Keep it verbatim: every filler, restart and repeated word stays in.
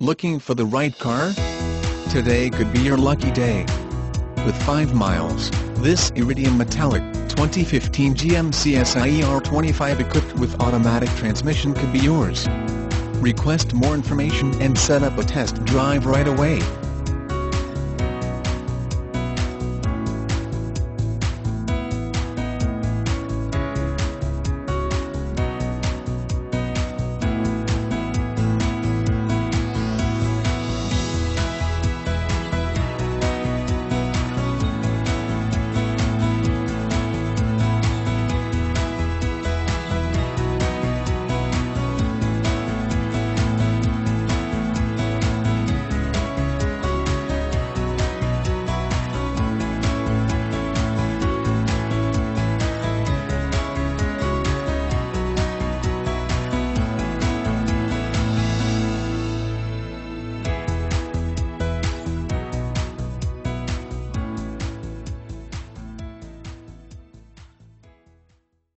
Looking for the right car? Today could be your lucky day. With five miles, this Iridium Metallic, twenty fifteen G M C S I E R twenty-five equipped with automatic transmission could be yours. Request more information and set up a test drive right away.